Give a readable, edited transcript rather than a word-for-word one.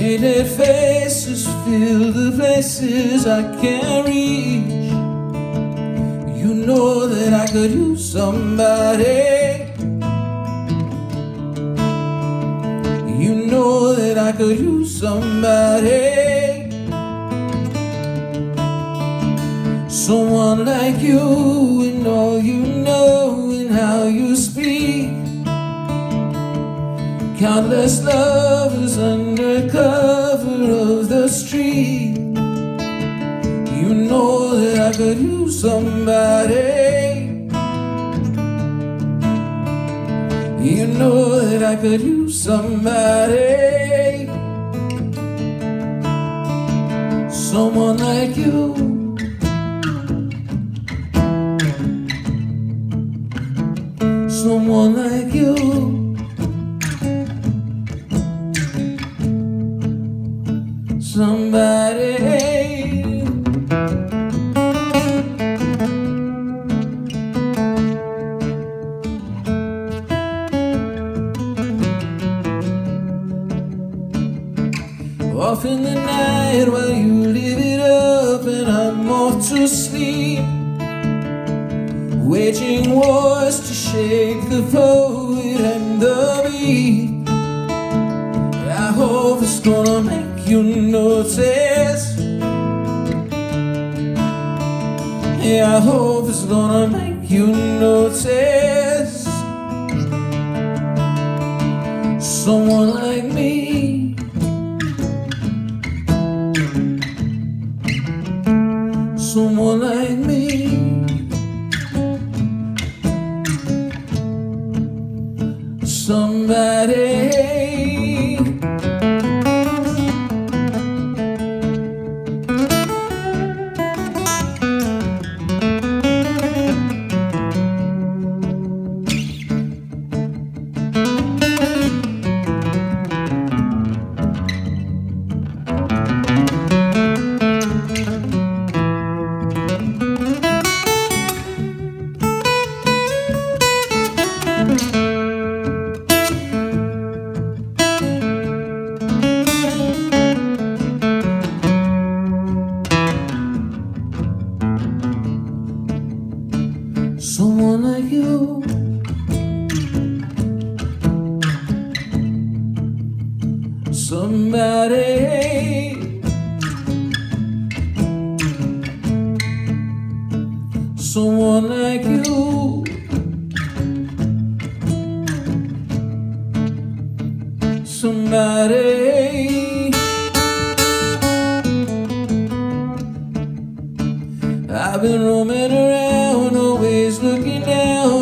Shaded faces fill the places I can't reach. You know that I could use somebody. You know that I could use somebody. Someone like you, and all you know and how you speak. Countless lovers under cover of the street. You know that I could use somebody. You know that I could use somebody. Someone like you. Someone like you. Somebody. Off in the night while you live it up and I'm off to sleep, waging wars to shake the poet and the beat. I hope it's gonna make you notice. Yeah, I hope it's gonna make you notice. Someone like me. Someone like me. Somebody. Someone like you. Somebody. Someone like you. Somebody. I've been roaming around, always looking down